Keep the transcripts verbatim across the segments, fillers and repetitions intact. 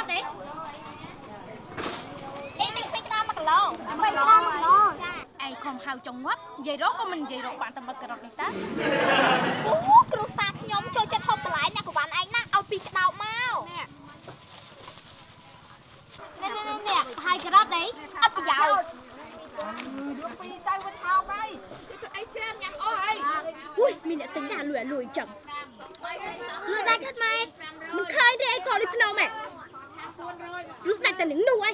ទេអីនេះស្អីក្តាមមួយគីឡូបីក្តាមមួយគីឡូឯងខំហៅចង្វាត់និយាយរកក៏មិននិយាយរកបានតែមួយការ៉ុតនេះតើអូគ្រូសាខ្ញុំចូលចិត្តហូបបន្លែអ្នកកវ៉ាន់ឯងណាឲ្យពីក្តោបមកនេះនេះនេះនេះហើយការ៉ុតអីអត់ប្រយោជន៍យកពីទៅវិញថោកហើយទៅអីច្រើនញ៉ាំអស់ហើយอุ้ยមានអ្នកទិញណាលួយលួយចឹងលួយដាច់អត់ម៉ែមិនឃើញទេអីកូននេះភ្នំម៉ែលុះដាច់តែនឹងនោះអី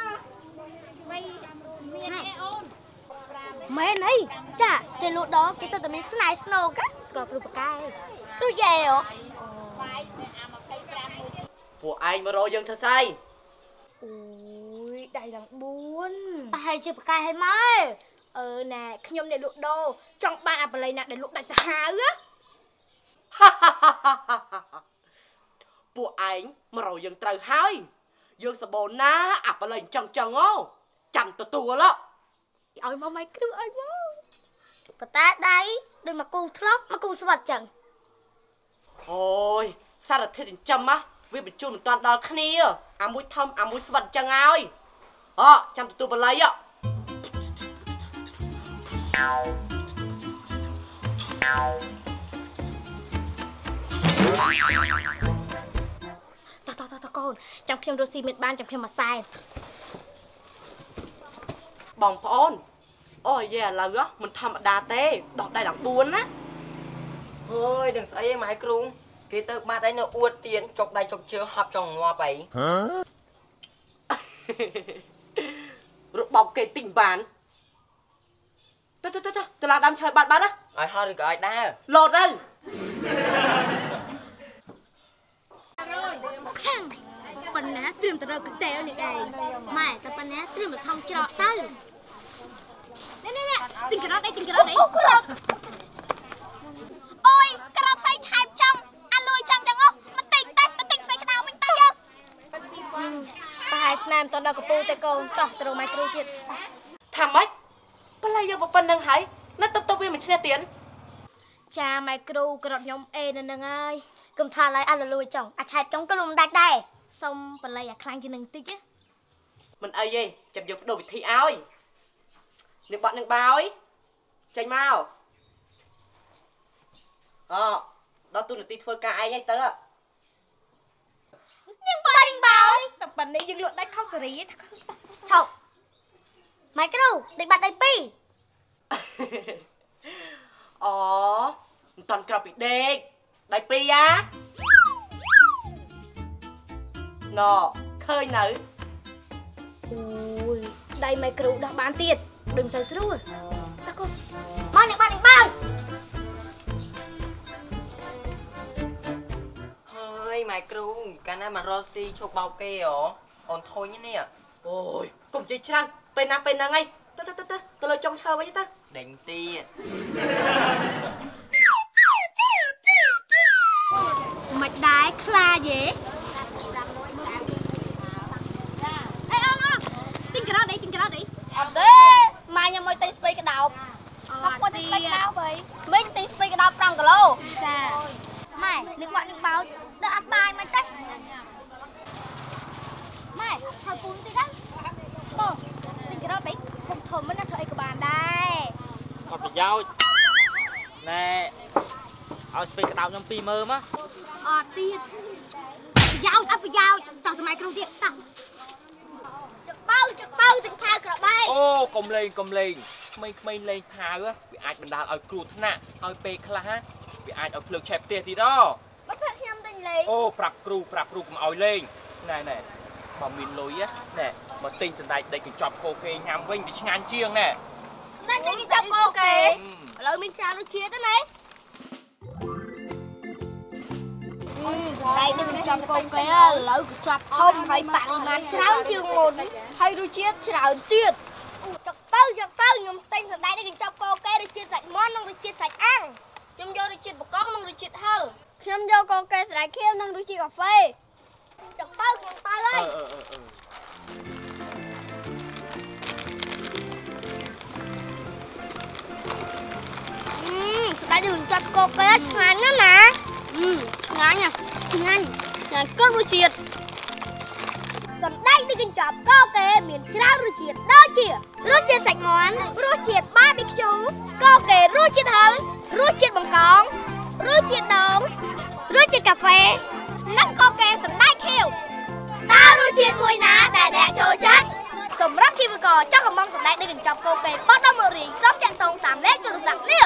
មានអីអូនមែនអីចាគេលក់ដល់គេសិតតែមានស្នៃស្នូកស្គាល់ព្រឹបកាយព្រោះយេអូបាយអាម្ភៃប្រាំមួយពួកឯងមករកយើងធ្វើស្អីអូយដៃឡើងបួនប្រហែលជាបកាយឲ្យមកអឺណែខ្ញុំអ្នកលក់ដូរចង់បានអាបល័យណាដែលលក់ដាច់សាហាវពួកឯងមករកយើងត្រូវហើយយើងសបូនណាអាបល័យចឹងចឹងអូចាំទទួលឲ្យមកម៉ៃគ្រូឲ្យមកបតាដៃដូចមកគូធ្លោះមកគូស្វាត់ចឹងអូយសារធាតុចិញ្ចឹមណាវាបញ្ជូនមិនតាន់ដល់គ្នាអាមួយធំអាមួយស្វិតចឹងហើយអូចាំទទួលបល័យតតតតកូនចាំខ្ញុំរស់ស៊ីមានបានចាំខ្ញុំមកសែនបងប្អូនអូយឥឡូវមិនធម្មតាទេដោះដៃឡើងបួនណាអើយដឹងស្អីម៉ែគ្រូគេទៅបាត់អីនៅអួតទៀនចុកដៃចុកជើងហប់ចង់ងាប់អីហ៎របបគេទិញបានទៅទៅទៅតឡាដាំឆើយបាត់បាត់ណាឲ្យហោឬក៏ឲ្យដើរលោតទៅប៉ុណ្ណាត្រៀមទៅរកកន្តែលនេះឯងម៉ែតែប៉ុណ្ណាត្រៀមទៅថងច្រកទៅនេះនេះនេះទិញការ៉ុតអីទិញការ៉ុតអីអូការ៉ុតអូយការ៉ុតស្អីថែមចំអាលួយចឹងចឹងអូមិនទិញទេទៅទិញស្អីក្តៅមិញទៅយកប្រហែលស្នាមតដល់កពូទេកូនតោះទៅរកម៉ែគ្រូទៀតថាម៉េចបល័យយកប៉ុណ្្នឹងហើយនៅតុបតុបវាមិនឈ្នះទៀតចាម៉ែគ្រូការ៉ុតខ្ញុំអេនៅនឹងហើយកុំថាឡើយអាលួយចង់អាឆែបចង់ក៏លំដាច់ដែរសុំបល័យអាខ្លាំងជាងនឹងតិចមិនអីទេចាំយើងបដូរវិធីឲ្យនឹងបាត់នឹងបោយចេញមកអូដល់ទូនាទីធ្វើការឯងហើយទៅនឹងបាត់នឹងបោយតែប៉ុណ្្នេះយើងលក់ដាច់ខុសសេរីឆោម៉ែគ្រូដេកបាត់ដៃពីរអូមិនតាន់ក្រោបពីដេកដៃពីរអាណ៎ឃើញនៅអូយដៃម៉ែគ្រូដោះបានទៀតដូចមិនសូវស្រួលតាកូនមកនេះបាត់នេះបើហើយម៉ែគ្រូកាលណាមករកស៊ីឈប់បោកគេហ៎អូនធុញនេះអូយកុំជិះច្រើនពេលណាពេលហ្នឹងឯងទៅទៅទៅទៅទៅលើចុងឈើវិញទៅដេញទៀតមិនដែរខ្លាយទេអត់ទេម៉ែខ្ញុំមកទិញស្ពៃក្តោបអត់គាត់ទិញស្ពៃក្តោបអីមិញទិញស្ពៃក្តោបប្រាំគីឡូចាម៉ែនឹងបាក់នឹងបោចដល់អត់បាយមិនទេម៉ែថើពូនតិចដែរបងទិញក្តោបអីធំធំណាធ្វើអីក៏បានដែរអត់ប្រយោជន៍ណែឲ្យស្ពៃក្តោបខ្ញុំពីរមើលមកអត់ទៀតប្រយោជន៍អត់ប្រយោជន៍តោះសម័យគ្រូទៀតតោះបើចបើទឹកផៅក្របីអូកុំលេងកុំលេងក្មេងៗលេងផៅវាអាចបណ្ដាលឲ្យគ្រោះថ្នាក់ហើយពេលខ្លះវាអាចឲ្យភ្លើងឆេះផ្ទះទៀតហ៎បើភ័ក្រខ្ញុំទិញលេងអូប្រាប់គ្រូប្រាប់គ្រូកុំឲ្យលេងណែណែបើមានលុយណែមកទិញសណ្តែកដេកកញ្ចប់កូគេញ៉ាំវិញវាឆ្ងាញ់ជាងណែសណ្តែកដេកកញ្ចប់កូគេឥឡូវមានច្រើនរសជាតិទេណែដៃនឹងចំកូនគេឥឡូវក៏ចាប់ធំហើយបរិមាណច្រើនជាងមុនហើយរសជាតិច្រើនទៀតចុកទៅចុកទៅខ្ញុំទិញសណ្តែកនេះកញ្ចប់កូគេរសជាតិសាច់មាន់និងរសជាតិសាច់អាំងខ្ញុំយករសជាតិបកកនិងរសជាតិហឹរខ្ញុំយកកូគេស្រាយខៀវនិងរសជាតិកាហ្វេចុកទៅខ្ញុំទៅហើយអឺសណ្តែកនេះកញ្ចប់កូគេឆ្ងាញ់ណាស់ណាឆ្ងាញ់ឆ្ងាញ់ឆ្ងាញ់គ្រប់រសជាតិសំដែងដូចកញ្ចប់កោកេមានច្រើនរសជាតិដូចជារសជាតិសាច់មាន់រសជាតិបាប៊ីខ្ជូកោកេរសជាតិហឹររសជាតិបង្កងរសជាតិដូងរសជាតិកាហ្វេនិងកោកេសណ្ដែកខៀវតើរសជាតិមួយណាដែលអ្នកចូលចិត្តសម្រាប់ជីវករចង់កំងសណ្ដែកដូចកញ្ចប់កោកេបោះដល់មករៀងសូមចាក់តងតាមលេខទូរស័ព្ទនេះ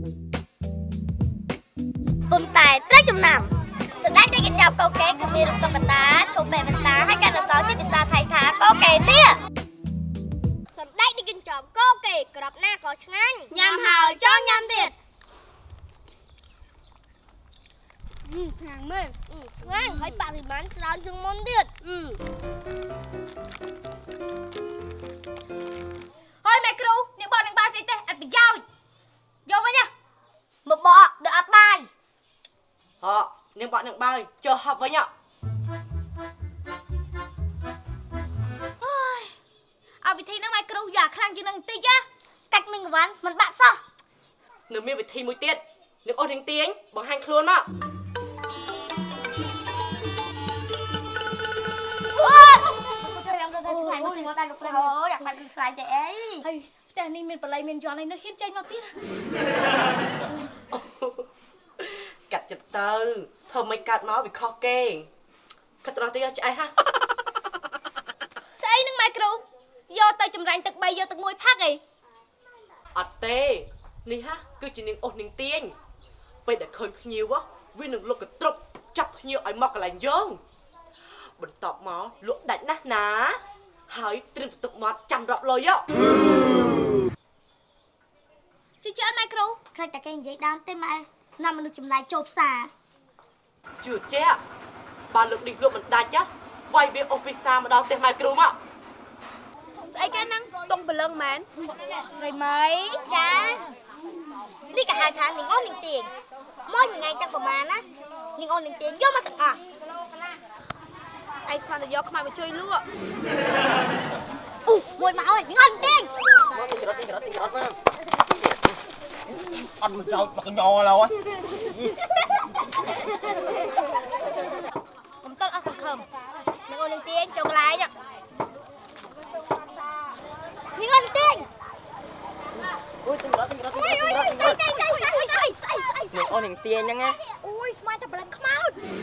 ប៉ុន្តែត្រូវចំណាំសណ្ដែកដូចកញ្ចប់កោកេគឺមានរូបតុក្កតាឈុំបែបវតាហើយកាន់អក្សរជាភាសាថៃថាកោកេនេះសណ្ដែកដូចកញ្ចប់កោកេក្របណាក៏ឆ្ងាញ់ញ៉ាំហើយចង់ញ៉ាំទៀតខាងមើលខាងហើយបរិមាណច្រើនជាងមុនទៀតហើយម៉ែគ្រូអ្នកបងនឹងបាយស្អីទេអត់ប្រយោជន៍យកវិញមកបកដល់អត់បាយហ៎នាងបកនឹងបាយចុះហប់វិញអើយเอาវិធីហ្នឹងម៉ែគ្រូយ៉ាខ្លាំងជាងនឹងបន្តិចណាកាច់មីងកវ៉ាន់មិនបាក់សោះនៅមានវិធីមួយទៀតនាងអូននាងទាញបង្ហាញខ្លួនមកអូយមកតែលោកព្រះអើយអាបាត់ខ្លាយតែអីហើយផ្ទះនេះមានបល័យមានយន់ហើយនៅហ៊ានចេញមកទៀតកាត់ចិត្តទៅធ្វើមិនកាត់មកវាខុសគេកាត់ត្រង់ទៀតឆ្អែតហ่ะស្អីនឹងម៉ែគ្រូយកទៅចម្រាញ់ទឹកបីយកទឹកមួយផឹកអីអត់ទេនេះហ่ะគឺជានាងអូសនាងទាញពេលដែលឃើញភ្ញៀវវានឹងលុកកត្រុបចាប់ភ្ញៀវឲ្យមកកន្លែងយើងបន្ទាប់មកលក់ដាច់ណាស់ណាហើយត្រៀមទឹកមាត់ចាំរាប់លុយជឿអត់ម៉ែគ្រូខ្លាចតែគេនិយាយដើមទេម៉ែនាំមនុស្សចម្លែកចូលផ្សារជឿជាក់បើលើកនេះយកមិនដាច់ចាវាយវាអូសពីផ្សារមកដល់ផ្ទះម៉ែគ្រូមកស្អីគេហ្នឹងតុងព្រលឹងមែនស្រីម៉ៃចានេះក៏ហៅថានាងអូននាងទាញមកថ្ងៃទាំងប្រហែលណានាងអូននាងទាញយកមកទាំងអស់ឯងស្មានតែយកខ្មៅមកជួយលក់អូមួយមកអើយងន់ទៀងមកទីរត់ទីរត់ទីរត់ណាអត់មកចោលមកកញ្ញោឡើយកុំតន់អស់សង្ឃឹមនឹងអូននឹងទៀងចូលកន្លែងនេះងន់ទៀងអូយទីរត់ទីរត់ទីរត់ទីរត់ស្អីស្អីស្អីស្អីស្អីស្អីអូននឹងទៀងហ្នឹងណាអូយស្មានតែប្លិនខ្មៅ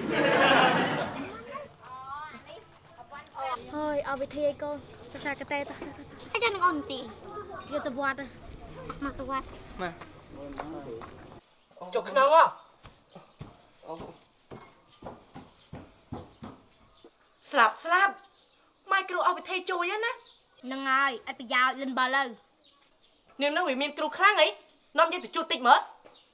ហើយเอาវិធីឲ្យកូនទៅសាកតេតអីចឹងនឹងអូនទីយកទៅវត្តមកទៅវត្តមកចុះខ្នងហ៎ស្លាប់ស្លាប់ម៉ែគ្រូអស់វិធីជួយណានឹងហើយអត់ប្រយោជន៍លិនបើលើនាងនោះវាមានគ្រូខ្លាំងអីនាំយើងទៅជួបតិចមើល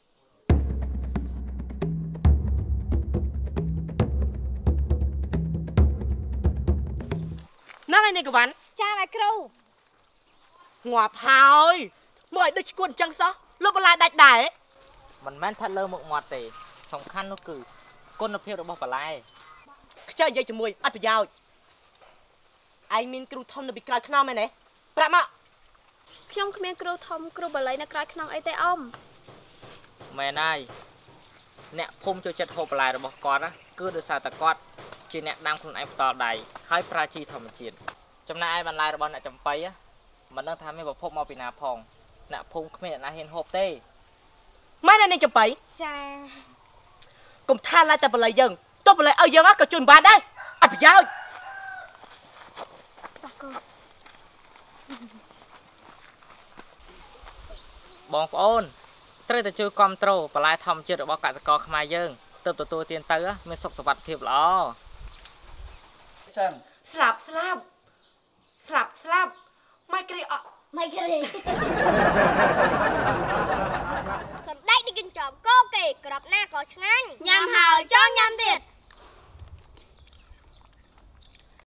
ណាស់ឯនេះកវ៉ាន់ចាម៉ែគ្រូងាប់ហើយមើលឲ្យដូចឈួតអញ្ចឹងសោះលុបបន្លែដាច់ដែរមិនមែនថាលើមុខមាត់ទេសំខាន់នោះគឺគុណភាពរបស់បន្លែខ្ជិលនិយាយជាមួយអត់ប្រយោជន៍ឯងមានគ្រូធំនៅពីក្រោយខ្នងមែនទេប្រាប់មកខ្ញុំគ្មានគ្រូធំគ្រូបន្លែនៅក្រោយខ្នងអីទេអ៊ំមែនហើយអ្នកភូមិចូលចិត្តហូបបន្លែរបស់គាត់ណាគឺដោយសារតែគាត់ជាអ្នកដាំខ្លួនឯងផ្ទាល់ដៃហើយប្រើជីធម្មជាតិចំណែកឯបន្លែរបស់អ្នកចំបៃមិនដឹងថាមានប្រភពមកពីណាផងអ្នកភូមិគ្មានអ្នកណាហ៊ានហូបទេម៉ែអ្នកចំបៃចាកុំថាឡើយតែបន្លែយើងទុកបន្លែឲ្យយើងក៏ជួយមិនបានដែរអត់ប្រយោជន៍បងប្អូនត្រូវតែជួយគ្រប់គ្រងបន្លែធម្មជាតិរបស់កសិករខ្មែរយើងទើបទទួលទានទៅមានសុខសុវត្ថិភាពល្អចឹងស្លាប់ស្លាប់ស្លាប់ស្លាប់ម៉ៃគ្រីអត់ម៉ៃគ្រី